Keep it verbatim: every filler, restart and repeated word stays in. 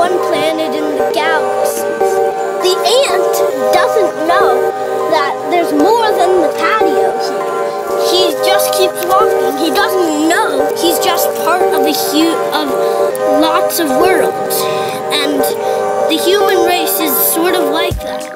one planet in the galaxy. The ant doesn't know that there's more than the patio here. He just keeps walking. He doesn't know he's just part of a hu- of lots of worlds. And the human race is sort of like that.